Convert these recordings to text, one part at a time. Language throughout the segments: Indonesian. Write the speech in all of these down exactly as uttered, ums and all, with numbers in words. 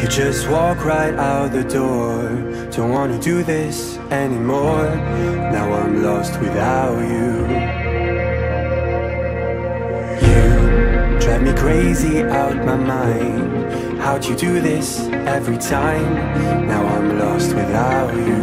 You just walk right out the door. Don't wanna do this anymore. Now I'm lost without you. You drive me crazy out my mind. How'd you do this every time? Now I'm lost without you.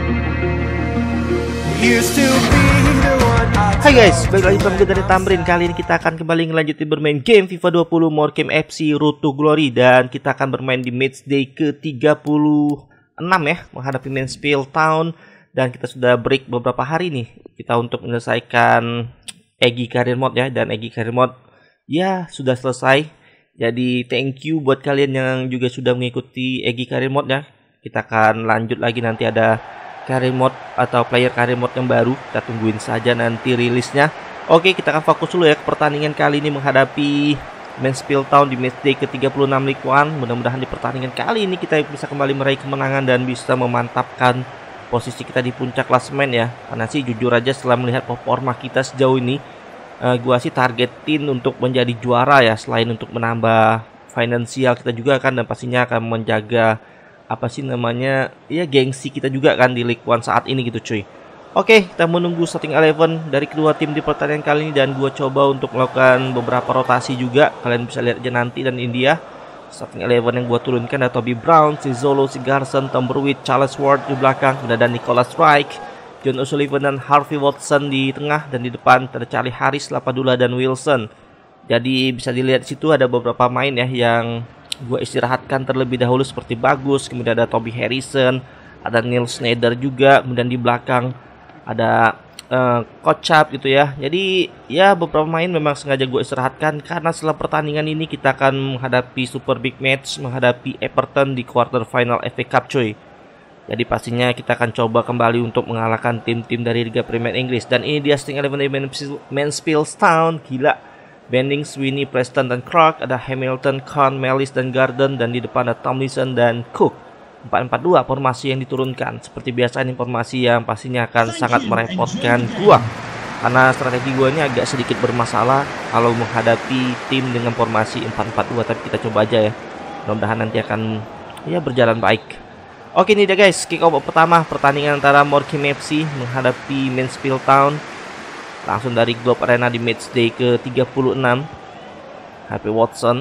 Used to be the one I Hai guys, balik lagi sama gue dari Tamrin. Kali ini kita akan kembali ngelanjutin bermain game FIFA dua puluh Morecambe F C Road to Glory. Dan kita akan bermain di matchday ke tiga puluh enam ya, menghadapi Mansfield Town. Dan kita sudah break beberapa hari nih, kita untuk menyelesaikan Eggy Career Mode ya. Dan Eggy Career Mode ya sudah selesai. Jadi thank you buat kalian yang juga sudah mengikuti Eggy Career Mode ya. Kita akan lanjut lagi, nanti ada Career Mode atau Player Career Mode yang baru. Kita tungguin saja nanti rilisnya. Oke, kita akan fokus dulu ya ke pertandingan kali ini menghadapi Mansfield Town di matchday ke tiga puluh enam League One. Mudah-mudahan di pertandingan kali ini kita bisa kembali meraih kemenangan dan bisa memantapkan posisi kita di puncak klasemen ya. Karena sih jujur aja setelah melihat performa kita sejauh ini, uh, gua sih targetin untuk menjadi juara ya. Selain untuk menambah finansial kita juga kan, dan pastinya akan menjaga apa sih namanya ya, gengsi kita juga kan di League One saat ini gitu cuy. Oke, kita menunggu starting eleven dari kedua tim di pertandingan kali ini, dan gue coba untuk melakukan beberapa rotasi juga. Kalian bisa lihat aja nanti. Dan India starting eleven yang gue turunkan ada Toby Brown, si Zolo, si Garson, Tom Berwick, Charles Ward di belakang, kemudian ada Nicholas Wright, John O'Sullivan dan Harvey Watson di tengah, dan di depan ada Charlie Harris, Lapadula dan Wilson. Jadi bisa dilihat di situ ada beberapa main ya yang gue istirahatkan terlebih dahulu seperti Bagus, kemudian ada Toby Harrison, ada Neil Snyder juga, kemudian di belakang ada uh, Kocap gitu ya. Jadi ya beberapa main memang sengaja gue istirahatkan karena setelah pertandingan ini kita akan menghadapi super big match, menghadapi Everton di quarter final F A Cup cuy. Jadi pastinya kita akan coba kembali untuk mengalahkan tim-tim dari Liga Premier Inggris. Dan ini dia starting eleven dari Mansfield Town. Gila, Bending, Sweeney, Preston dan Clark, ada Hamilton, Khan, Mellis dan Garden, dan di depan ada Tomlinson dan Cook. Empat empat dua formasi yang diturunkan. Seperti biasa ini formasi yang pastinya akan sangat merepotkan gua, karena strategi gua ini agak sedikit bermasalah kalau menghadapi tim dengan formasi empat empat dua. Tapi kita coba aja ya, mudah-mudahan nanti akan ya berjalan baik. Oke, ini dia guys, kick off pertama pertandingan antara Morecambe F C menghadapi Mansfield Town. Langsung dari Globe Arena di matchday ke tiga puluh enam. Harvey Watson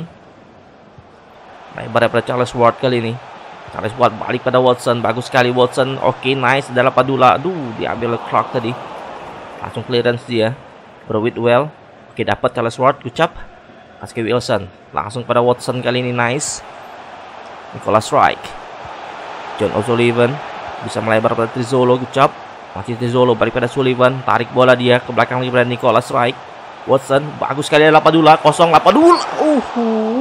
lebar pada Charles Ward kali ini. Charles Ward balik pada Watson. Bagus sekali Watson. Oke, nice. Adalah Padula. Aduh, diambil Clark tadi. Langsung clearance dia. Whitwell. Oke, dapat Charles Ward. Kucap. Kasih Wilson. Langsung pada Watson kali ini. Nice. Nicholas Wright. John O'Sullivan. Bisa melebar pada Trizolo. Kucap. Masih Trizolo, balik pada Sullivan, tarik bola dia ke belakang lagi pada Nicholas Wright. Watson, bagus sekali Lapadula, kosong Lapadula. Uh, uh.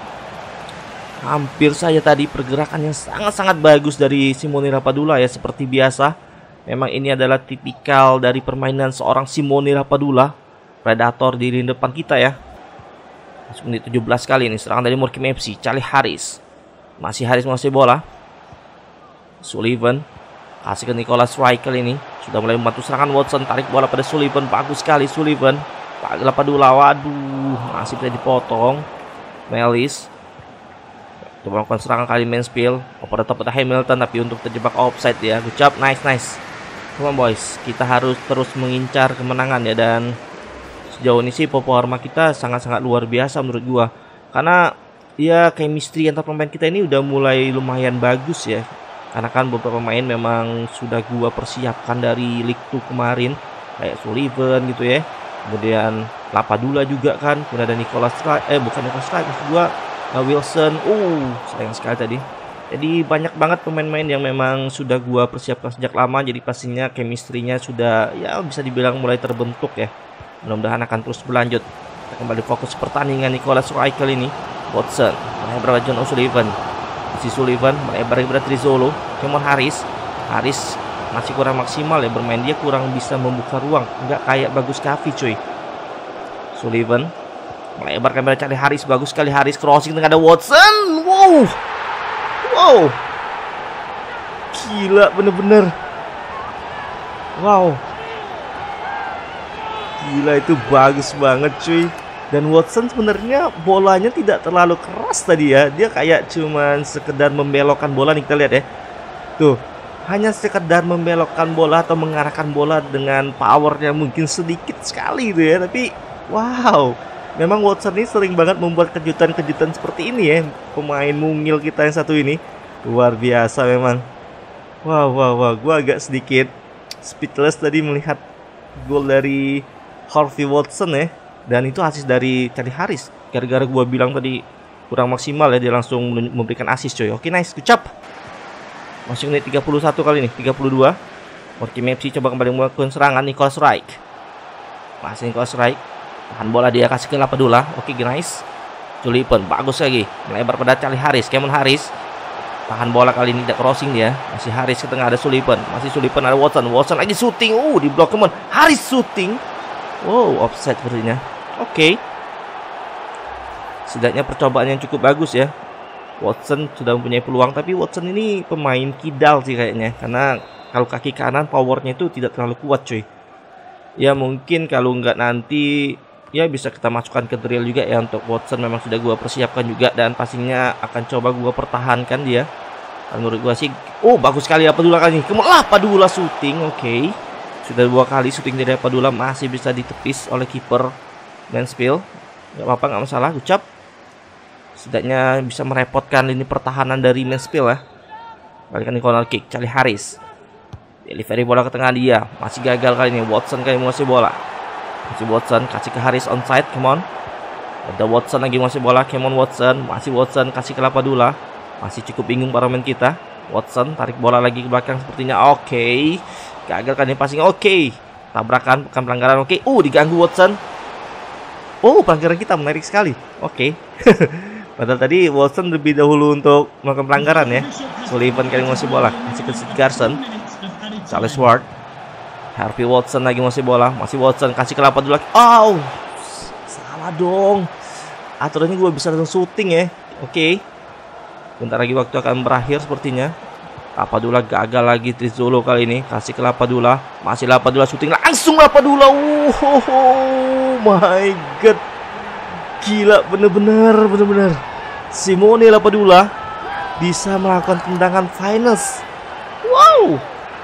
Hampir saja tadi pergerakan yang sangat-sangat bagus dari Simone Lapadula ya. Seperti biasa, memang ini adalah tipikal dari permainan seorang Simone Lapadula, predator di lini depan kita ya. Masuk menit tujuh belas kali ini serangan dari Morecambe F C. Charlie Harris, masih Harris menguasai bola. Sullivan kasih ke Nicholas Wright kali ini. Sudah mulai membantu serangan Watson. Tarik bola pada Sullivan. Bagus sekali Sullivan. Pak Lapadula. Waduh, masih bisa dipotong. Mellis coba melakukan serangan kali Mansfield. Oper tetap pada Hamilton, tapi untuk terjebak offside ya. Good job. Nice, nice. Come on boys, kita harus terus mengincar kemenangan ya. Dan sejauh ini sih performa kita sangat-sangat luar biasa menurut gua. Karena ya chemistry antar pemain kita ini udah mulai lumayan bagus ya. Karena kan beberapa pemain memang sudah gua persiapkan dari League two kemarin, kayak Sullivan gitu ya. Kemudian Lapadula juga kan. Kemudian ada Nicholas Wright, eh bukan Nicholas Wright, maksud gua uh, Wilson. Uh, sayang sekali tadi. Jadi banyak banget pemain-pemain yang memang sudah gua persiapkan sejak lama. Jadi pastinya chemistry-nya sudah ya bisa dibilang mulai terbentuk ya. Mudah-mudahan akan terus berlanjut. Kita kembali fokus pertandingan Nicholas Wright kali ini. Watson, berapa John O'Sullivan. Si Sullivan melebar kepada Trizolo. Cuma Harris Harris masih kurang maksimal ya bermain, dia kurang bisa membuka ruang, nggak kayak Bagus Kavi cuy. Sullivan melebar kepada Charlie Harris. Bagus sekali Harris, crossing dengan ada Watson. Wow, wow, gila bener-bener. Wow, gila itu bagus banget cuy. Dan Watson sebenarnya bolanya tidak terlalu keras tadi ya. Dia kayak cuman sekedar membelokkan bola nih, kita lihat ya. Tuh, hanya sekedar membelokkan bola atau mengarahkan bola dengan powernya mungkin sedikit sekali gitu ya. Tapi wow, memang Watson ini sering banget membuat kejutan-kejutan seperti ini ya. Pemain mungil kita yang satu ini luar biasa memang. Wow, wow, wow, gue agak sedikit speechless tadi melihat gol dari Harvey Watson ya. Dan itu asis dari Charlie Harris. Gara-gara gue bilang tadi kurang maksimal ya, dia langsung memberikan asis coy. Oke, nice, ucap. Masih menit tiga puluh satu kali nih, tiga puluh dua. Morecambe F C coba kembali melakukan serangan. Nicholas Wright. Masih Nicholas Wright. Tahan bola dia, kasih ke Lapadula. Oke, nice. Sullivan, bagus lagi. Melebar pada Charlie Harris. Cameron Harris. Tahan bola kali ini, tidak crossing dia. Masih Harris ke tengah, ada Sullivan. Masih Sullivan, ada Watson. Watson lagi shooting. Uh, di blok Cameron. Harris shooting. Wow, offside sepertinya. Oke, okay. Setidaknya percobaan yang cukup bagus ya. Watson sudah mempunyai peluang, tapi Watson ini pemain kidal sih kayaknya. Karena kalau kaki kanan powernya itu tidak terlalu kuat cuy. Ya mungkin kalau nggak nanti ya bisa kita masukkan ke drill juga ya. Untuk Watson memang sudah gua persiapkan juga. Dan pastinya akan coba gua pertahankan dia. Dan menurut gua sih, oh bagus sekali Lapadula kali ini. Kemudian Lapadula shooting, oke okay. Sudah dua kali shooting dari Lapadula, masih bisa ditepis oleh kiper Mansfield. Gak apa-apa, gak masalah, ucap. Setidaknya bisa merepotkan ini pertahanan dari Mansfield ya. Balikan di corner kick, Charlie Harris. Delivery bola ke tengah dia. Masih gagal kali ini, Watson kali ini menguasai bola. Masih Watson, kasih ke Harris onside, come on. Ada Watson lagi menguasai bola, come on Watson. Masih Watson, kasih ke Lapadula. Masih cukup bingung para pemain kita. Watson, tarik bola lagi ke belakang sepertinya, oke okay. Gagal kan ini passing, oke okay. Tabrakan, bukan pelanggaran, oke okay. Uh, diganggu Watson. Oh, pelanggaran kita menarik sekali. Oke. Okay. Padahal tadi Watson lebih dahulu untuk melakukan pelanggaran ya. Sullivan kali ngasih bola, masih ke Garson. Charles Ward. Harvey Watson lagi ngasih bola, masih Watson kasih ke Lapadula. Oh, salah dong. Aturannya gue bisa langsung shooting ya. Oke. Okay. Bentar lagi waktu akan berakhir sepertinya. Lapadula gagal lagi, Trizzolo kali ini kasih ke Lapadula. Masih Lapadula shooting, langsung Lapadula. Oh my god. Gila, bener-bener bener-bener Simone Lapadula bisa melakukan tendangan finals. Wow.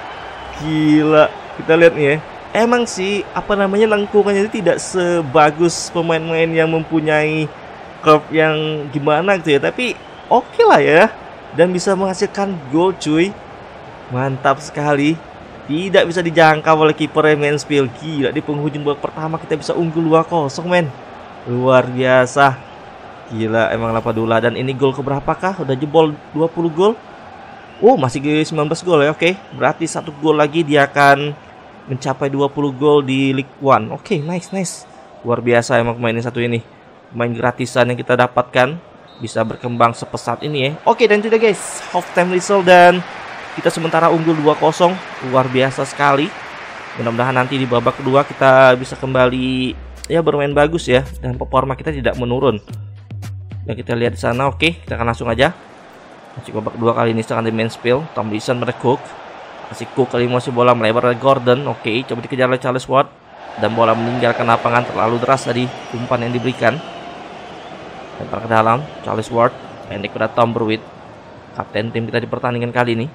Gila. Kita lihat nih ya. Emang sih apa namanya lengkungannya itu tidak sebagus pemain-pemain yang mempunyai curve yang gimana gitu ya. Tapi oke okay lah ya. Dan bisa menghasilkan gol cuy. Mantap sekali. Tidak bisa dijangkau oleh kiper Mansfield. Gila, di penghujung babak pertama kita bisa unggul dua kosong men. Luar biasa. Gila emang Lapadula. Dan ini gol keberapakah? Udah jebol dua puluh gol. Oh masih sembilan belas gol ya. Oke okay. Berarti satu gol lagi dia akan mencapai dua puluh gol di League One. Oke okay, nice nice. Luar biasa emang pemain ini satu ini. Pemain gratisan yang kita dapatkan bisa berkembang sepesat ini ya. Oke, dan itu dia guys, half time result dan kita sementara unggul dua kosong. Luar biasa sekali. Mudah-mudahan nanti di babak kedua kita bisa kembali ya bermain bagus ya, dan performa kita tidak menurun. Dan kita lihat di sana. Oke, kita akan langsung aja. Masih babak kedua kali ini serangan di Mansfield. Tomlinson pada Cook. Masih Cook kali ini masih bola melebar dari Gordon. Oke, coba dikejar oleh Charles Ward. Dan bola meninggalkan lapangan, terlalu deras tadi umpan yang diberikan. Lempar ke dalam, Charles Ward, pendek pada Tom Berwitt, kapten tim kita di pertandingan kali ini.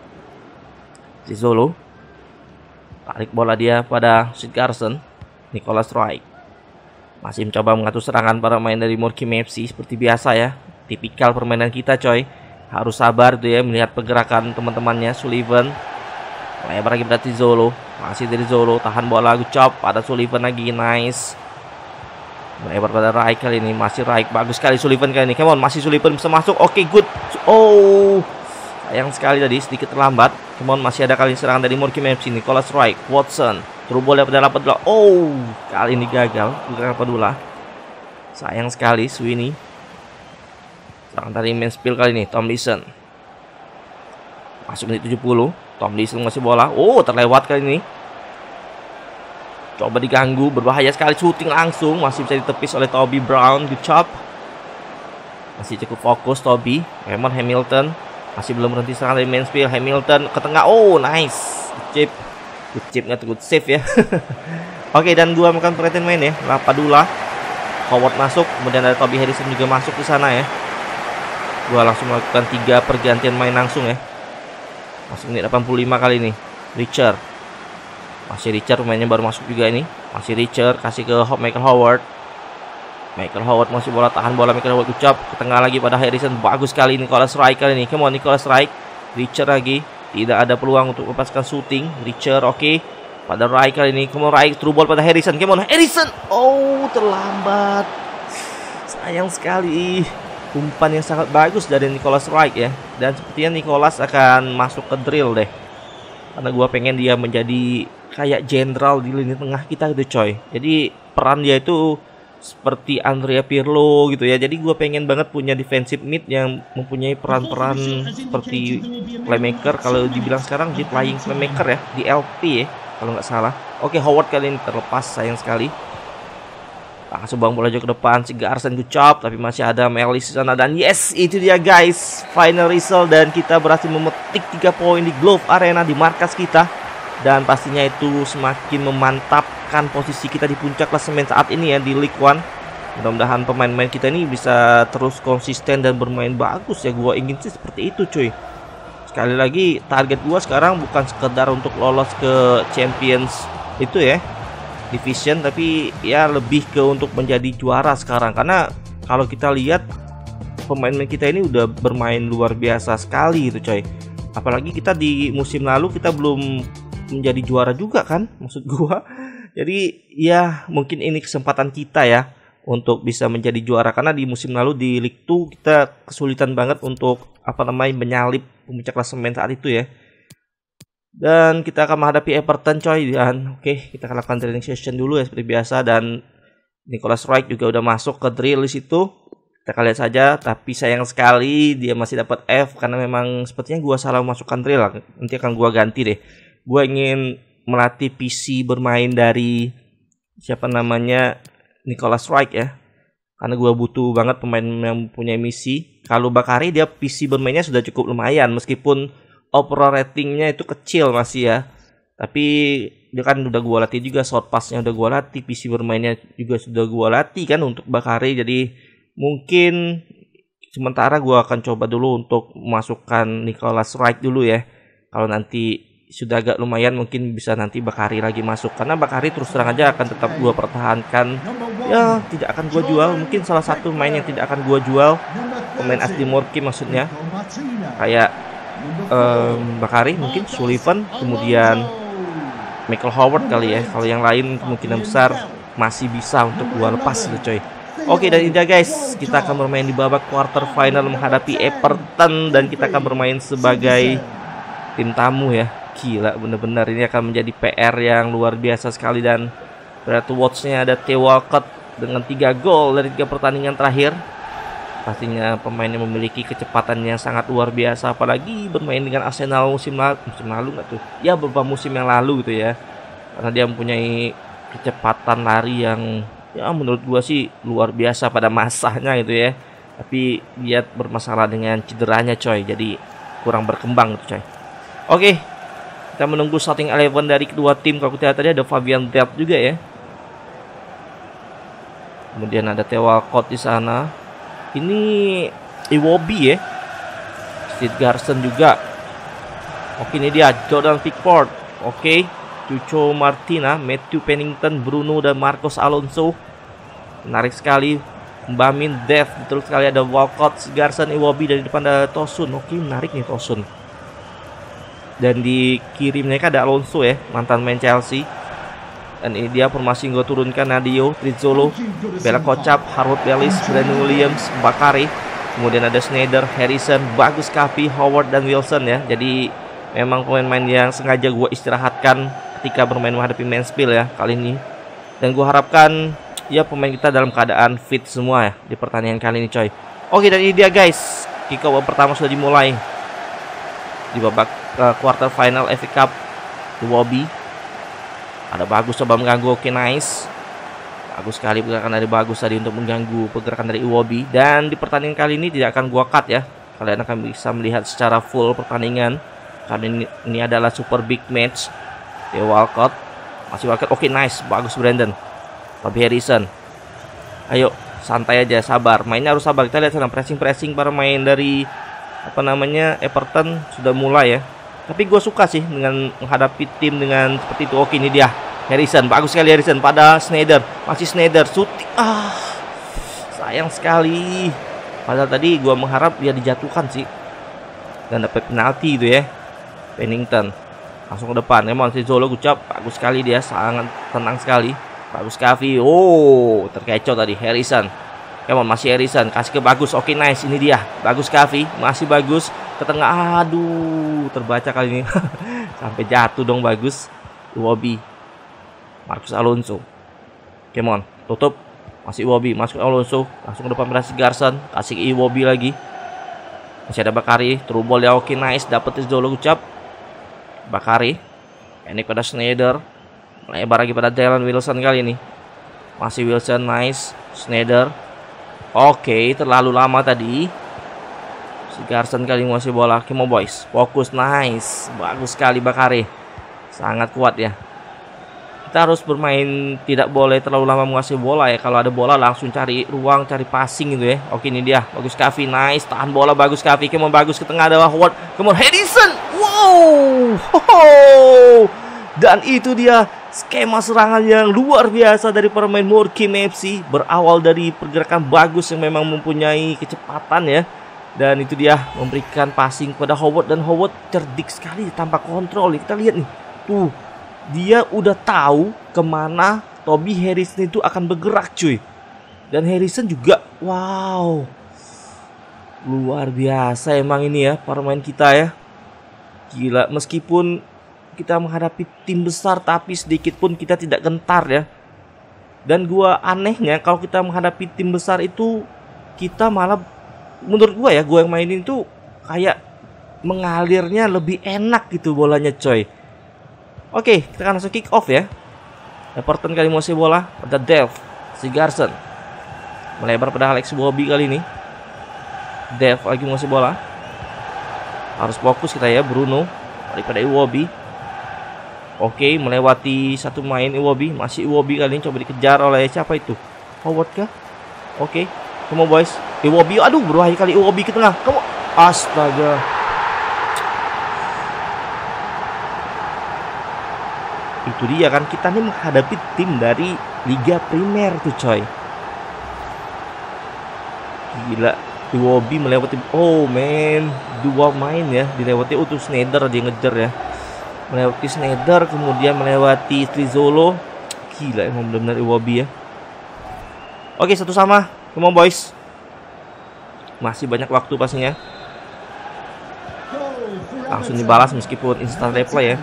Trizzolo, tarik bola dia pada Sid Garson. Nicholas Wright masih mencoba mengatur serangan para pemain dari Morecambe F C seperti biasa ya. Tipikal permainan kita coy. Harus sabar tuh ya melihat pergerakan teman-temannya. Sullivan, lebar lagi pada Trizzolo, masih dari Trizzolo, tahan bola, gucap pada Sullivan lagi, nice. Melebar pada Raik kali ini, masih Raik, bagus sekali Sullivan kali ini. Come on, masih Sullivan bisa masuk. Oke, okay, good. Oh, sayang sekali tadi sedikit terlambat. Come on, masih ada kali serangan dari Morecambe F C. Nicholas Wright, Watson, terus bola pada Lapadula. Oh, kali ini gagal bukan Lapadula. Sayang sekali Sweeney. Serangan dari Mansfield kali ini, Tomlinson. Masuk menit tujuh puluh. Tomlinson masih bola. Oh, terlewat kali ini. Coba diganggu, berbahaya sekali, shooting langsung, masih bisa ditepis oleh Toby Brown, good job. Masih cukup fokus Toby. Raymond Hamilton masih belum berhenti serangan dari Mansfield. Hamilton ke tengah, oh nice, good chip, good chip, nggak good save ya. Oke, dan gua makan perhatian main ya, Lapadula. Howard masuk, kemudian ada Toby Harrison juga masuk di sana ya. Gua langsung melakukan tiga pergantian main langsung ya. Masuk menit delapan puluh lima kali ini. Richard. Masih Richard, pemainnya baru masuk juga ini. Masih Richard, kasih ke Michael Howard. Michael Howard masih bola tahan bola, Michael Howard ucap ke tengah lagi pada Harrison. Bagus sekali Nicholas Wright kali ini. Come on Nicholas Wright. Richard lagi. Tidak ada peluang untuk melepaskan shooting. Richard oke. Okay. Pada Wright kali ini. Come on Wright, through ball pada Harrison. Come on Harrison. Oh, terlambat. Sayang sekali. Umpan yang sangat bagus dari Nicholas Wright ya. Dan sepertinya Nicholas akan masuk ke drill deh. Karena gua pengen dia menjadi kayak jenderal di lini tengah kita gitu coy. Jadi peran dia itu seperti Andrea Pirlo gitu ya. Jadi gue pengen banget punya defensive mid yang mempunyai peran-peran seperti playmaker. Kalau dibilang sekarang dia playing playmaker ya, di L P ya kalau nggak salah. Oke, Howard kali ini terlepas, sayang sekali. Langsung bang bola jauh ke depan, si Garson gucap, tapi masih ada Melis di sana. Dan yes, itu dia guys, final result. Dan kita berhasil memetik tiga poin di Glove Arena, di markas kita. Dan pastinya itu semakin memantapkan posisi kita di puncak klasemen saat ini ya di League One. Mudah-mudahan pemain-pemain kita ini bisa terus konsisten dan bermain bagus ya. Gua ingin sih seperti itu cuy. Sekali lagi target gua sekarang bukan sekedar untuk lolos ke Champions itu ya, Division, tapi ya lebih ke untuk menjadi juara sekarang. Karena kalau kita lihat pemain-pemain kita ini udah bermain luar biasa sekali gitu coy. Apalagi kita di musim lalu kita belum menjadi juara juga kan, maksud gua. Jadi ya mungkin ini kesempatan kita ya untuk bisa menjadi juara, karena di musim lalu di League dua kita kesulitan banget untuk apa namanya menyalip puncak klasemen saat itu ya. Dan kita akan menghadapi Everton coy. Dan oke, okay, kita akan lakukan training session dulu ya seperti biasa. Dan Nicholas Wright juga udah masuk ke drill di situ. Kita akan lihat saja, tapi sayang sekali dia masih dapat F karena memang sepertinya gua salah masukkan drill. Nanti akan gua ganti deh. Gue ingin melatih P C bermain dari siapa namanya Nicholas Wright ya, karena gue butuh banget pemain yang punya misi. Kalau Bakari dia P C bermainnya sudah cukup lumayan, meskipun overall ratingnya itu kecil masih ya, tapi dia kan udah gue latih juga, short passnya udah gue latih, P C bermainnya juga sudah gue latih kan untuk Bakari. Jadi mungkin sementara gue akan coba dulu untuk memasukkan Nicholas Wright dulu ya. Kalau nanti sudah agak lumayan mungkin bisa nanti Bakari lagi masuk, karena Bakari terus terang aja akan tetap gua pertahankan ya, tidak akan gua jual. Mungkin salah satu main yang tidak akan gua jual pemain asli Morki maksudnya, kayak um, Bakari, mungkin Sullivan, kemudian Michael Howard kali ya. Kalau yang lain kemungkinan besar masih bisa untuk gua lepas gitu coy. Oke, dan ini guys, kita akan bermain di babak quarter final menghadapi Everton, dan kita akan bermain sebagai tim tamu ya. Gila, bener-bener ini akan menjadi P R yang luar biasa sekali. Dan Brad Watts-nya ada Theo Walcott dengan tiga gol dari tiga pertandingan terakhir. Pastinya pemain yang memiliki kecepatan yang sangat luar biasa, apalagi bermain dengan Arsenal musim lalu, musim lalu nggak tuh? Ya beberapa musim yang lalu gitu ya. Karena dia mempunyai kecepatan lari yang ya menurut gua sih luar biasa pada masanya gitu ya. Tapi dia bermasalah dengan cederanya coy, jadi kurang berkembang gitu coy. Oke, kita menunggu starting eleven dari kedua tim. Kalau kita lihat tadi ada Fabian Delp juga ya. Kemudian ada Theo Walcott di sana. Ini Iwobi ya. Steve Garson juga. Oke, ini dia Jordan Pickford. Oke, Cucho Martina, Matthew Pennington, Bruno dan Marcos Alonso. Menarik sekali. Mbamin, Dev, betul sekali ada Walcott, Garson, Iwobi, dari depan ada Tosun. Oke, menarik nih Tosun. Dan di kiri mereka ada Alonso ya, mantan main Chelsea. Dan ini dia formasi yang gue turunkan: Nadio, Rizzolo, Bella Kocap, Harold Bellis, Brandon Williams, Bakari. Kemudian ada Schneider, Harrison, Bagus Kapi, Howard, dan Wilson ya. Jadi memang pemain-pemain yang sengaja gue istirahatkan ketika bermain menghadapi Mansfield ya kali ini. Dan gue harapkan ya pemain kita dalam keadaan fit semua ya di pertandingan kali ini coy. Oke, dan ini dia guys, kick off pertama sudah dimulai di babak uh, quarter final F A Cup. The Wobby ada Bagus coba mengganggu. Oke, nice, bagus sekali pergerakan dari Bagus tadi untuk mengganggu pergerakan dari Iwobi. Dan di pertandingan kali ini tidak akan gua cut ya, kalian akan bisa melihat secara full pertandingan karena ini, ini adalah super big match. Theo Walcott masih Walcott. Oke, nice, bagus Brandon. Toby Harrison, Ayo, santai aja, sabar. Mainnya harus sabar. Kita lihat sana pressing-pressing para main dari apa namanya Everton sudah mulai ya. Tapi gue suka sih dengan menghadapi tim dengan seperti itu. Oke, ini dia Harrison, bagus sekali Harrison pada Sneijder. Masih Sneijder, shooting. Ah, sayang sekali. Padahal tadi gue mengharap dia dijatuhkan sih dan dapat penalti itu ya. Pennington langsung ke depan. Emang si Zolo ucap bagus sekali dia, sangat tenang sekali. Bagus Kavi. Oh, terkecoh tadi Harrison. Emang masih Harrison, kasih ke bagus. Oke, nice. Ini dia. Bagus Kavi, masih bagus ke tengah. Aduh, terbaca kali ini. Sampai jatuh dong bagus. Iwobi. Marcus Alonso. Come on, tutup. Masih Iwobi, masuk Alonso. Langsung ke depan pada Garson. Kasih ke Iwobi lagi. Masih ada Bakari, through ball ya. Oke, nice. Dapat Zolo ucap. Bakari. Ini pada Sneijder. Melebar lagi pada Dylan Wilson kali ini. Masih Wilson, nice. Sneijder. Oke, terlalu lama tadi. Si Garson kali masih bola. Kimo boys, fokus, nice. Bagus sekali Bakari. Sangat kuat ya. Kita harus bermain, tidak boleh terlalu lama menguasai bola ya. Kalau ada bola langsung cari ruang, cari passing gitu ya. Oke, ini dia. Bagus Kavi, nice. Tahan bola bagus Kavi. Kimo bagus ke tengah ada Howard. Kimo Harrison. Wow. Hoho. Dan itu dia skema serangan yang luar biasa dari pemain Morecambe F C. Berawal dari pergerakan bagus yang memang mempunyai kecepatan ya. Dan itu dia memberikan passing kepada Howard. Dan Howard cerdik sekali tanpa kontrol. Kita lihat nih. Tuh, dia udah tahu kemana Toby Harrison itu akan bergerak cuy. Dan Harrison juga, wow, luar biasa emang ini ya pemain kita ya. Gila, meskipun kita menghadapi tim besar tapi sedikit pun kita tidak gentar ya. Dan gua anehnya kalau kita menghadapi tim besar itu kita malah, menurut gua ya, gua yang mainin itu kayak mengalirnya lebih enak gitu bolanya coy. Oke, kita akan langsung kick off ya. Everton kali mau bola pada Dev, si Garson melebar pada Alex Iwobi kali ini. Dev lagi mau bola. Harus fokus kita ya, Bruno daripada Iwobi. Oke, melewati satu main Iwobi. Masih Iwobi kali ini, coba dikejar oleh siapa itu? Howard kah? Oke, kamu boys. Iwobi, aduh berbahaya kali Iwobi ke tengah. Kamu, astaga. Itu dia kan, kita nih menghadapi tim dari Liga Primer tuh coy. Gila, Iwobi melewati, oh man, dua main ya dilewati. Utuh Sneijder dia ngejar ya. Melewati Sneijder, kemudian melewati Trizolo. Gila emang benar-benar Iwobi ya. Oke, satu sama. Come on boys. Masih banyak waktu pastinya. Langsung dibalas meskipun instant replay ya.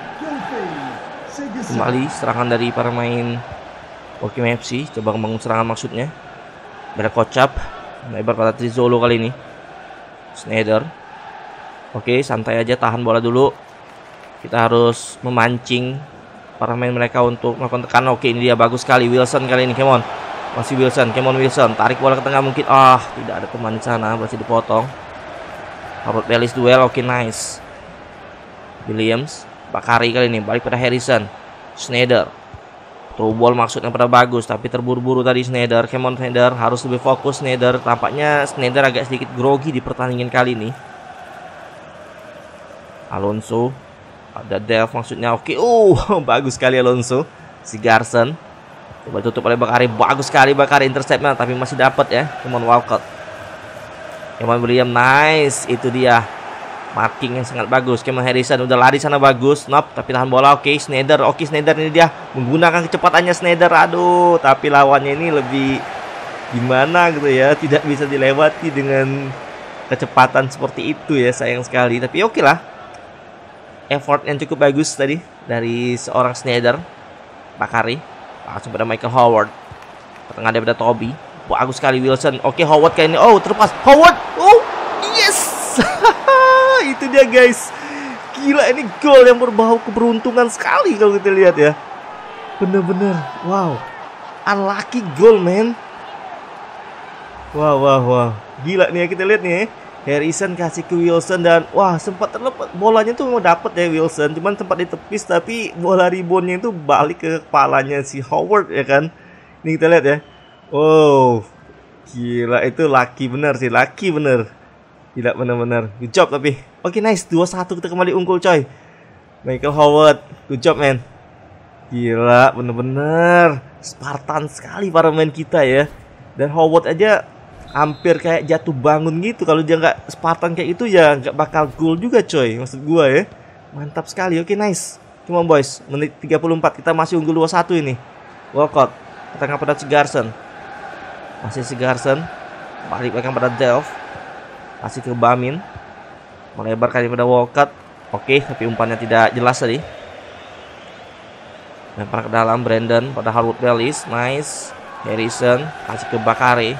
Kembali serangan dari para main Morecambe F C. Coba membangun serangan maksudnya. Ada Kocap lebar pada Trizolo kali ini. Sneijder. Oke, santai aja, tahan bola dulu. Kita harus memancing para main mereka untuk melakukan tekanan. Oke, ini dia bagus sekali Wilson kali ini. Come on. Masih Wilson, come on Wilson. Tarik bola ke tengah mungkin. Ah, tidak ada teman di sana, berarti dipotong. Harold Bellis duel. Oke, nice. Williams, Bakari kali ini balik pada Harrison. Sneijder. Throw ball maksudnya pada bagus, tapi terburu-buru tadi Sneijder. Come on Sneijder, harus lebih fokus Sneijder. Tampaknya Sneijder agak sedikit grogi di pertandingan kali ini. Alonso. Ada Dev maksudnya. Oke, uh, bagus sekali Alonso. Si Garson coba tutup oleh Bakari. Bagus sekali Bakari interceptnya, tapi masih dapat ya. Come on Walcott. Come on William, nice. Itu dia marking yang sangat bagus. Come on Harrison, udah lari sana bagus. Nope, tapi tahan bola. Oke, Sneijder. Oke, Sneijder ini dia menggunakan kecepatannya Sneijder. Aduh, tapi lawannya ini lebih gimana gitu ya. Tidak bisa dilewati dengan kecepatan seperti itu ya, sayang sekali. Tapi oke lah. Effort yang cukup bagus tadi dari seorang Sneijder. Bakari langsung pada Michael Howard. Tengah daripada Toby. Bagus sekali Wilson. Oke, Howard kali ini. Oh, terlepas. Howard. Oh, yes. Itu dia guys. Gila, ini gol yang berbau keberuntungan sekali kalau kita lihat ya. Bener-bener. Wow. Unlucky goal, man. Wow, wow, wow. Gila nih ya, kita lihat nih ya. Harrison kasih ke Wilson dan wah, sempat terlepas, bolanya tuh mau dapat ya Wilson, cuman sempat ditepis tapi bola reboundnya itu balik ke kepalanya si Howard ya kan. Ini kita lihat ya, Wow, gila itu laki bener sih, laki bener. Tidak bener-bener, good job tapi. Oke nice, dua satu kita kembali unggul coy. Michael Howard, good job man. Gila, bener-bener Spartan sekali para main kita ya. Dan Howard aja hampir kayak jatuh bangun gitu. Kalau dia nggak Spartan kayak itu ya nggak bakal gol juga coy, maksud gua ya. Mantap sekali, oke nice. Come on boys, menit tiga puluh empat kita masih unggul dua satu ini. Walcott, tengah pada Sigarsen. Masih Sigarsen, balik belakang pada Delph. Kasih ke Bamin, melebar kali pada Walcott. Oke, tapi umpannya tidak jelas tadi. Lempar ke dalam Brandon pada Harwood Bellis. Nice. Harrison kasih ke Bakare.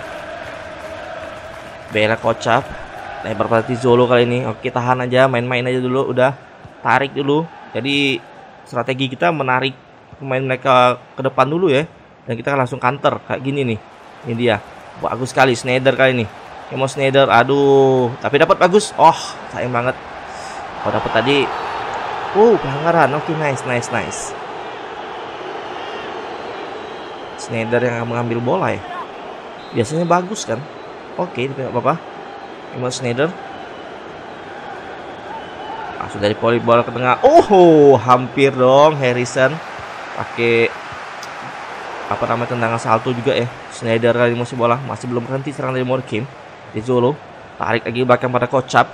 Bela Kocap. Lebar pada Tizolo kali ini. Oke, tahan aja, main-main aja dulu. Udah, tarik dulu. Jadi strategi kita menarik pemain mereka ke depan dulu ya. Dan kita langsung counter kayak gini nih. Ini dia. Bagus sekali Schneider kali ini. Kemo Schneider, aduh, tapi dapat bagus. Oh, sayang banget. Oh, dapat tadi. Oh, pelanggaran. Oke, nice, nice, nice. Schneider yang mengambil bola ya. Biasanya bagus kan. Oke, tidak apa-apa. Kemo Schneider. Langsung dari poli bola ke tengah. Oh, hampir dong Harrison. Pakai apa namanya tendangan salto juga ya. Schneider kali masih bola, masih belum berhenti serang dari Morkim. Tizolo tarik lagi belakang pada Kocap.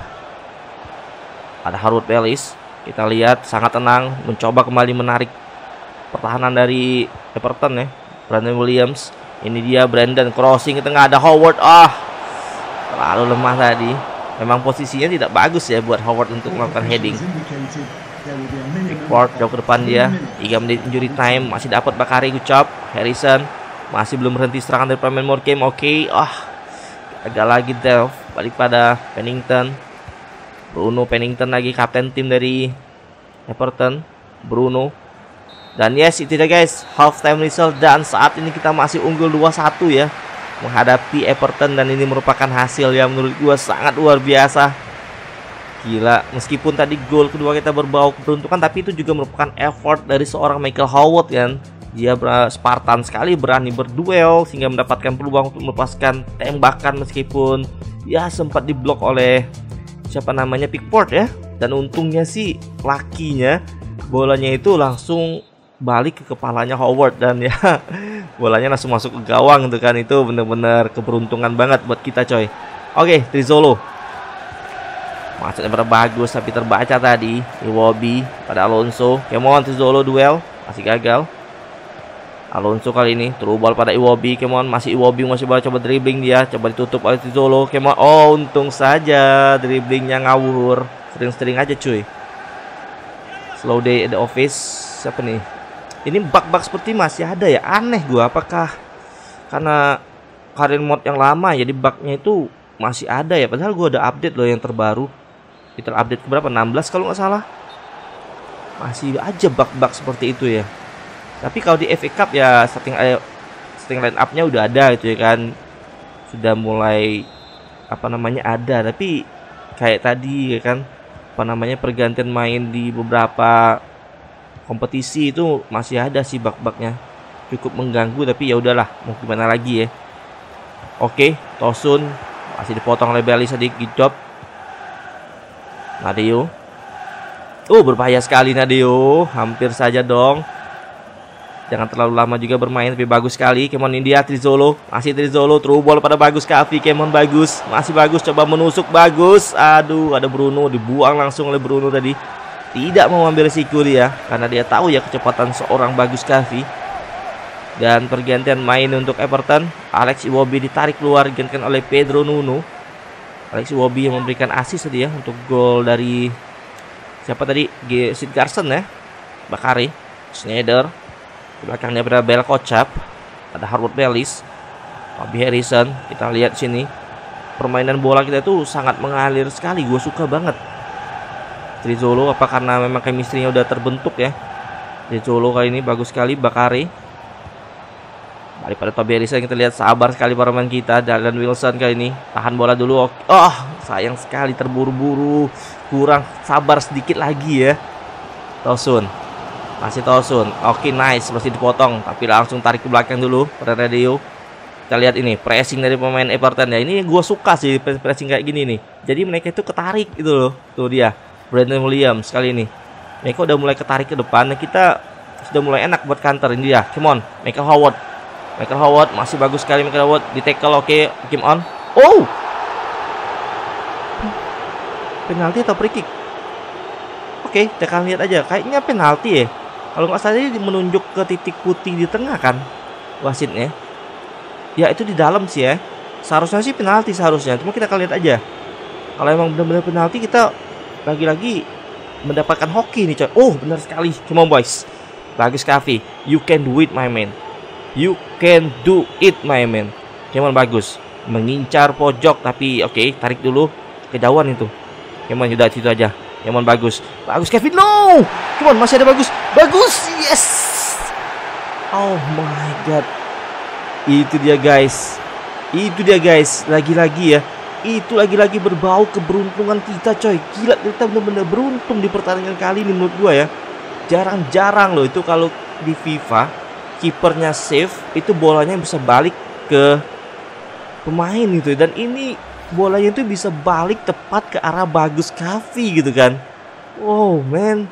Ada Harwood Bellis. Kita lihat sangat tenang, mencoba kembali menarik pertahanan dari Everton ya. Brandon Williams. Ini dia Brandon crossing ke tengah, ada Howard. Ah, terlalu lemah tadi. Memang posisinya tidak bagus ya buat Howard untuk melakukan heading. Pickford jauh ke depan dia. tiga menit injury time, masih dapat Bakari Ucap. Harrison masih belum berhenti serangan dari pemain Morecambe. Oke, okay. ah agak lagi Delph, balik pada Pennington. Bruno Pennington lagi kapten tim dari Everton. Bruno. Dan yes, itu dia guys, half time result. Dan saat ini kita masih unggul dua satu ya, menghadapi Everton. Dan ini merupakan hasil yang menurut gua sangat luar biasa. Gila, meskipun tadi gol kedua kita berbau keberuntungan, tapi itu juga merupakan effort dari seorang Michael Howard kan. Dia Spartan sekali, berani berduel sehingga mendapatkan peluang untuk melepaskan tembakan meskipun ya sempat diblok oleh siapa namanya Pickford ya. Dan untungnya sih lakinya bolanya itu langsung balik ke kepalanya Howard dan ya bolanya langsung masuk ke gawang gitu kan. Itu bener-bener keberuntungan banget buat kita coy. Oke, Trizolo maksudnya pada bagus tapi terbaca tadi. Iwobi pada Alonso. Come on Trizolo, duel masih gagal. Alonso kali ini through ball pada Iwobi. Come on, masih Iwobi masih bola, coba dribbling dia, coba ditutup oleh Tizolo. Come on. Oh, untung saja dribblingnya ngawur. Sering-sering aja cuy. Slow day at the office. Siapa nih? Ini bug-bug seperti masih ada ya. Aneh gua, apakah karena karen mode yang lama jadi bugnya itu masih ada ya? Padahal gua ada update loh yang terbaru. Kita update ke berapa? enam belas kalau nggak salah. Masih aja bug-bug seperti itu ya. Tapi kalau di F A Cup ya setting setting line up-nya udah ada gitu ya kan. Sudah mulai apa namanya ada, tapi kayak tadi ya kan apa namanya pergantian main di beberapa kompetisi itu masih ada sih bug-bugnya. Cukup mengganggu tapi ya udahlah, mau gimana lagi ya. Oke, Tosun masih dipotong oleh Bellis tadi, good job. Nadeo. Oh, berbahaya sekali Nadeo, hampir saja dong. Jangan terlalu lama juga bermain, tapi bagus sekali. Kemon India, Trizolo, masih Trizolo, through ball pada bagus Kavi. Kemon bagus, masih bagus, coba menusuk bagus. Aduh, ada Bruno, dibuang langsung oleh Bruno tadi. Tidak mau ambil risiko dia, karena dia tahu ya kecepatan seorang bagus Kavi. Dan pergantian main untuk Everton, Alex Iwobi ditarik keluar, digantikan oleh Pedro Nuno. Alex Iwobi yang memberikan assist tadi ya untuk gol dari siapa tadi? Sigarsen ya, Bakari, Schneider. Di belakangnya ada Bela Kocap, ada Harwood Bellis, Bobby Harrison. Kita lihat sini permainan bola kita itu sangat mengalir sekali. Gue suka banget. Trizolo, apa karena memang chemistry-nya udah terbentuk ya. Trizolo kali ini bagus sekali. Bakari daripada Bobby Harrison, kita lihat sabar sekali para pemain kita. Dan Wilson kali ini tahan bola dulu. Oh, sayang sekali terburu-buru, kurang sabar sedikit lagi ya. Tosun, masih Tosun. Oke, nice, masih dipotong tapi langsung tarik ke belakang dulu pada radio. Kita lihat ini pressing dari pemain Everton ya. Ini gue suka sih pressing kayak gini nih. Jadi mereka itu ketarik gitu loh. Tuh dia Brandon Williams kali ini. Mereka udah mulai ketarik ke depan. Nah, kita sudah mulai enak buat counter. Ini dia. Come on. Michael Howard. Michael Howard masih bagus sekali. Michael Howard di tackle. Oke. Okay. Come on. Oh. Penalti atau free kick? Oke, okay, kita akan lihat aja. Kayaknya penalti ya. Kalau nggak salah dia menunjuk ke titik putih di tengah kan wasitnya. Ya itu di dalam sih ya. Seharusnya sih penalti seharusnya. Cuma kita akan lihat aja. Kalau emang benar-benar penalti, kita lagi-lagi mendapatkan hoki nih coy. Oh benar sekali. Come on boys. Bagus Kavi. You can do it my man. You can do it my man. Come on bagus. Mengincar pojok tapi oke okay, tarik dulu. Kejauhan itu. Come on udah situ aja. Come on bagus. Bagus Kevin. No. Come on masih ada bagus. Bagus. Yes. Oh my god. Itu dia guys. Itu dia guys. Lagi-lagi ya. Itu lagi-lagi berbau keberuntungan kita coy. Gila kita bener-bener beruntung di pertandingan kali ini menurut gua ya. Jarang-jarang loh itu kalau di FIFA kipernya save itu bolanya bisa balik ke pemain gitu. Dan ini bolanya itu bisa balik tepat ke arah Bagus Kavi gitu kan. Wow man.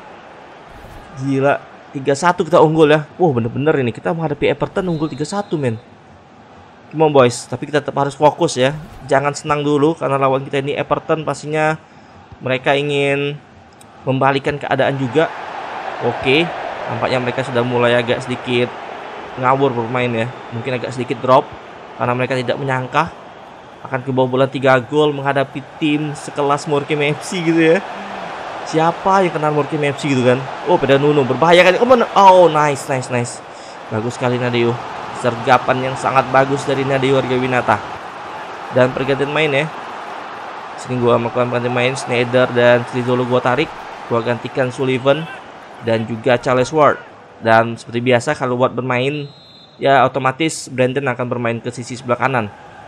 Gila. tiga satu kita unggul ya. Wow bener-bener ini kita menghadapi Everton unggul tiga satu men. Come on boys, tapi kita tetap harus fokus ya. Jangan senang dulu karena lawan kita ini Everton, pastinya mereka ingin membalikan keadaan juga. Oke, nampaknya mereka sudah mulai agak sedikit ngawur bermain ya. Mungkin agak sedikit drop karena mereka tidak menyangka akan kebobolan tiga gol menghadapi tim sekelas Morecambe F C gitu ya. Siapa yang kenal Morecambe F C gitu kan? Oh, pada Nuno berbahaya kan? Oh, nice, nice, nice. Bagus sekali Nadeo. Sergapan yang sangat bagus dari Nadeo Argawinata. Dan pergantian main ya. Sini gua melakukan pergantian main. Schneider dan Trizolo gua tarik. Gua gantikan Sullivan dan juga Charles Ward. Dan seperti biasa kalau Ward bermain, ya otomatis Brandon akan bermain ke sisi sebelah kanan.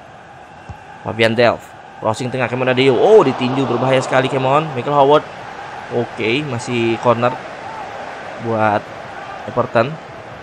Fabian Delph. Crossing tengah Kemon Nadeo. Oh, ditinju berbahaya sekali Kemon. Michael Howard. Oke, okay, masih corner buat Everton.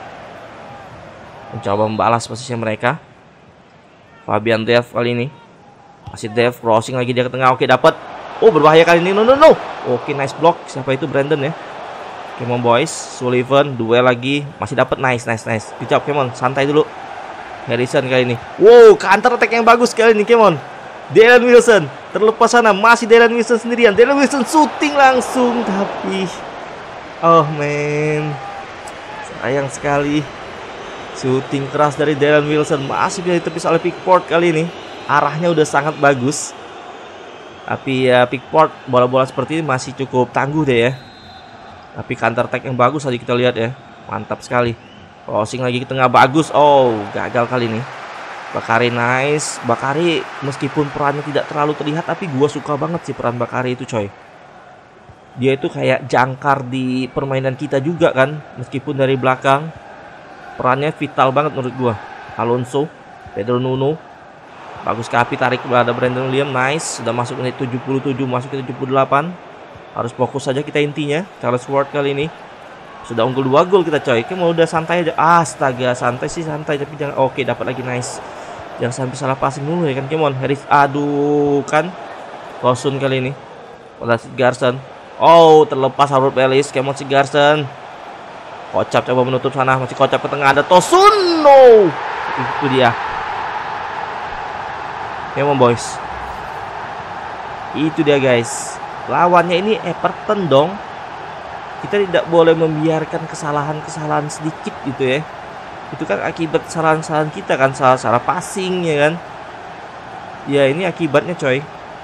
Mencoba membalas posisi mereka. Fabian Delph kali ini. Masih Delph crossing lagi dia ke tengah. Oke, dapat. Oh, berbahaya kali ini. No no no. Oke, nice block. Siapa itu? Brandon ya. Come on boys. Sullivan duel lagi. Masih dapat. Nice nice nice. Good job, come on. Santai dulu. Harrison kali ini. Wow, counter attack yang bagus kali ini. Come on. Dylan Wilson terlepas sana. Masih Dylan Wilson sendirian. Dylan Wilson shooting langsung. Tapi oh man, sayang sekali. Shooting keras dari Dylan Wilson masih bisa ditepis oleh Pickford kali ini. Arahnya udah sangat bagus. Tapi ya Pickford bola-bola seperti ini masih cukup tangguh deh ya. Tapi counter attack yang bagus tadi kita lihat ya. Mantap sekali. Crossing lagi ke tengah bagus. Oh, gagal kali ini. Bakari nice. Bakari meskipun perannya tidak terlalu terlihat, tapi gue suka banget sih peran Bakari itu coy. Dia itu kayak jangkar di permainan kita juga kan. Meskipun dari belakang, perannya vital banget menurut gue. Alonso, Pedro Nuno. Bagus Kapi tarik kepada Brandon Williams. Nice. Sudah masuk menit tujuh puluh tujuh, masuk ke tujuh puluh delapan. Harus fokus saja kita intinya. Charles Ward kali ini sudah unggul dua gol kita coy. Oke, mau udah santai aja. Astaga, santai sih santai tapi jangan. Oke, dapat lagi nice. Jangan sampai salah passing dulu ya kan. Come on, Harris. Aduh, kan. Rosun kali ini. Pada Garson. Oh, terlepas Harold Ellis. Come on si Garson. Kocap coba menutup sana. Masih Kocap ke tengah. Ada Tosun. No. Itu dia. Come on boys. Itu dia guys. Lawannya ini Everton dong. Kita tidak boleh membiarkan kesalahan-kesalahan sedikit gitu ya. Itu kan akibat kesalahan-kesalahan kita kan. Salah-salah passing ya kan. Ya ini akibatnya coy.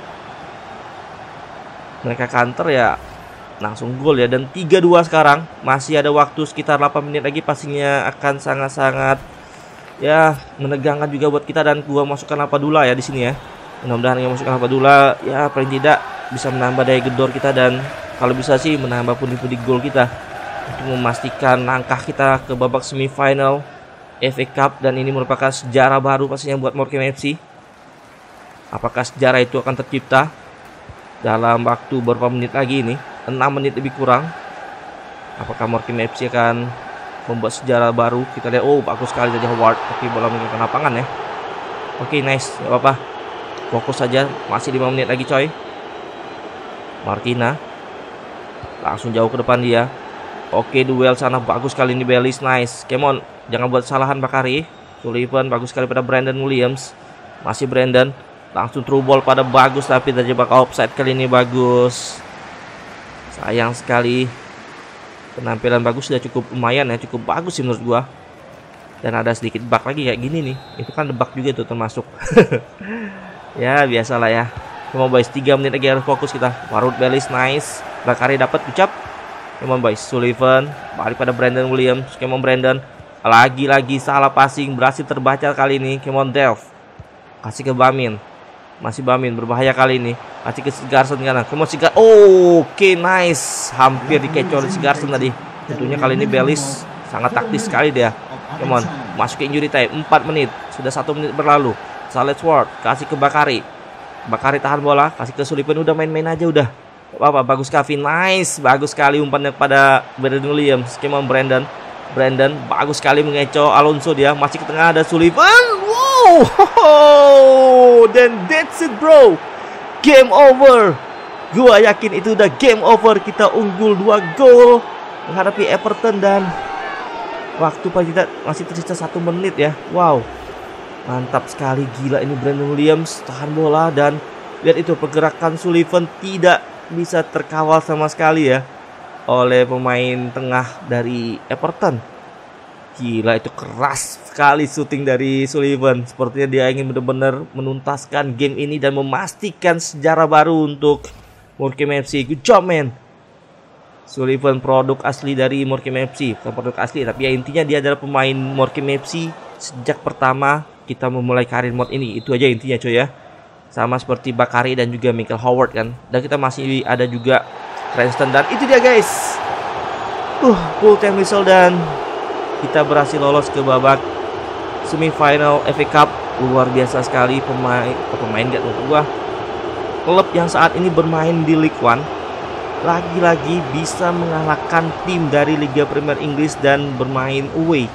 Mereka counter ya langsung gol ya. Dan tiga dua sekarang. Masih ada waktu sekitar delapan menit lagi. Passingnya akan sangat-sangat ya menegangkan juga buat kita. Dan gua masukkan Lapadula ya di sini ya. Mudah-mudahan yang masukkan Lapadula ya paling tidak bisa menambah daya gedor kita. Dan kalau bisa sih menambah pundi-pundi gol kita untuk memastikan langkah kita ke babak semifinal F A Cup. Dan ini merupakan sejarah baru pastinya buat Morecambe F C. Apakah sejarah itu akan tercipta dalam waktu beberapa menit lagi ini, enam menit lebih kurang. Apakah Morecambe F C akan membuat sejarah baru? Kita lihat. Oh, bagus sekali dari Howard, tapi bola meninggalkan lapangan ya. Oke, nice, gak apa-apa. Fokus saja, masih lima menit lagi coy. Martina langsung jauh ke depan dia. Oke, duel sana bagus kali ini Bellis, nice. Come on, jangan buat kesalahan Bakari. Sullivan bagus sekali pada Brandon Williams. Masih Brandon, langsung through ball pada bagus tapi terjebak offside kali ini, bagus. Sayang sekali. Penampilan bagus sudah cukup lumayan ya, cukup bagus sih menurut gua. Dan ada sedikit bug lagi kayak gini nih. Itu kan bug juga tuh termasuk. Ya, biasalah ya. Cuma boys, tiga menit lagi harus fokus kita. Warud Bellis, nice. Bakari dapat ucap. Come on boys, Sullivan balik pada Brandon Williams. Come on Brandon, lagi-lagi salah passing, berhasil terbaca kali ini. Come on Delph, kasih ke Bamin. Masih Bamin, berbahaya kali ini. Kasih ke Sigarson kanan. Come on Sigar. Oh, oke, okay, nice. Hampir dikecoh oleh Sigarson tadi. Tentunya kali ini Bellis sangat taktis sekali dia. Come on, masuk ke injury time. empat menit, sudah satu menit berlalu. Saletsworth kasih ke Bakari. Bakari tahan bola, kasih ke Sullivan. Udah main-main aja udah. Apa bagus Kevin, nice, bagus sekali umpannya pada Brandon Williams. Come on Brandon, Brandon bagus sekali mengecoh Alonso dia. Masih ke tengah ada Sullivan. Wow, then that's it bro, game over. Gua yakin itu udah game over. Kita unggul dua gol menghadapi Everton dan waktu kita masih tersisa satu menit ya. Wow, mantap sekali, gila ini Brandon Williams tahan bola dan lihat itu pergerakan Sullivan tidak bisa terkawal sama sekali ya oleh pemain tengah dari Everton. Gila, itu keras sekali syuting dari Sullivan. Sepertinya dia ingin benar-benar menuntaskan game ini dan memastikan sejarah baru untuk Morecambe F C. Good job man. Sullivan produk asli dari Morecambe F C. Bukan produk asli, tapi ya intinya dia adalah pemain Morecambe F C sejak pertama kita memulai karir mod ini. Itu aja intinya coy ya. Sama seperti Bakari dan juga Michael Howard kan. Dan kita masih ada juga Cranston. Dan itu dia guys, uh, full time whistle dan kita berhasil lolos ke babak semifinal F A Cup. Luar biasa sekali pemain pemain gak menurut gua. Klub yang saat ini bermain di League One lagi-lagi bisa mengalahkan tim dari Liga Premier Inggris dan bermain away.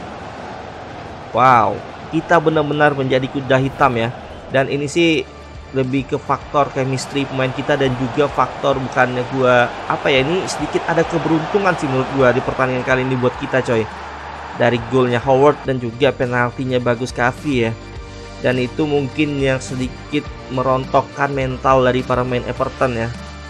Wow, kita benar-benar menjadi kuda hitam ya. Dan ini sih lebih ke faktor chemistry pemain kita dan juga faktor bukannya gua apa ya, ini sedikit ada keberuntungan sih menurut gua di pertandingan kali ini buat kita coy. Dari golnya Howard dan juga penaltinya bagus Kavi ya. Dan itu mungkin yang sedikit merontokkan mental dari para main Everton ya.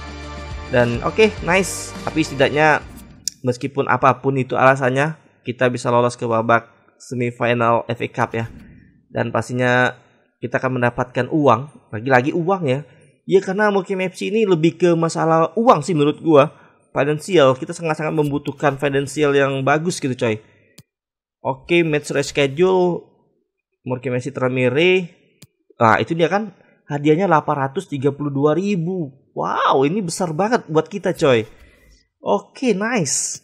Dan oke, okay, nice. Tapi setidaknya meskipun apapun itu alasannya, kita bisa lolos ke babak semifinal F A Cup ya. Dan pastinya kita akan mendapatkan uang, lagi-lagi uang ya. Ya karena Morecambe F C ini lebih ke masalah uang sih menurut gua. Financial, kita sangat-sangat membutuhkan financial yang bagus gitu coy. Oke, match reschedule Morecambe F C Tranmere. Nah, itu dia kan hadiahnya delapan ratus tiga puluh dua ribu. Wow, ini besar banget buat kita coy. Oke, nice.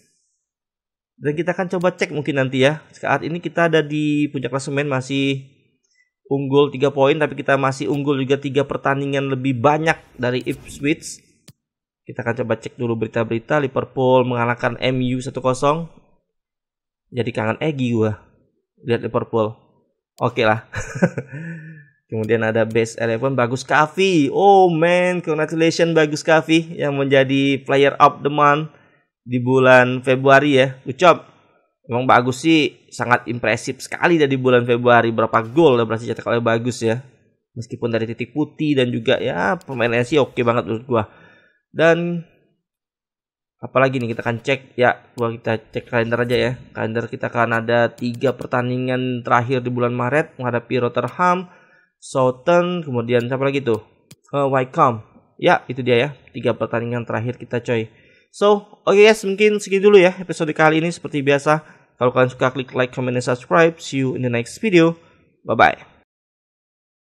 Dan kita akan coba cek mungkin nanti ya. Saat ini kita ada di puncak klasemen, masih unggul tiga poin, tapi kita masih unggul juga tiga pertandingan lebih banyak dari Ipswich. Kita akan coba cek dulu berita-berita. Liverpool mengalahkan M U satu kosong. Jadi kangen Egi gua lihat Liverpool. Oke lah. Kemudian ada base eleven bagus Kavi. Oh man, congratulations bagus Kavi yang menjadi player of the month di bulan Februari ya. Good job. Emang bagus sih, sangat impresif sekali dari bulan Februari. Berapa gol udah berhasil cetak oleh bagus ya. Meskipun dari titik putih dan juga ya permainannya sih oke banget menurut gua. Dan apalagi nih kita akan cek ya, gua kita cek kalender aja ya. Kalender kita akan ada tiga pertandingan terakhir di bulan Maret menghadapi Rotherham, Southampton, kemudian siapa lagi tuh? Uh, Wycombe. Ya, itu dia ya, tiga pertandingan terakhir kita coy. So, oke okay guys, mungkin segitu dulu ya episode kali ini seperti biasa. Kalau kalian suka, klik like, comment, dan subscribe. See you in the next video. Bye-bye.